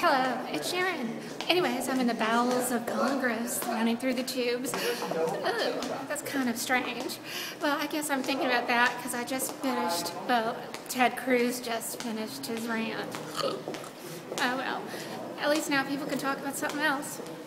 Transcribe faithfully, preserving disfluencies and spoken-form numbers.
Hello, it's Sharon. Anyways, I'm in the bowels of Congress, running through the tubes. Oh, that's kind of strange. Well, I guess I'm thinking about that because I just finished, well, Ted Cruz just finished his rant. Oh well, at least now people can talk about something else.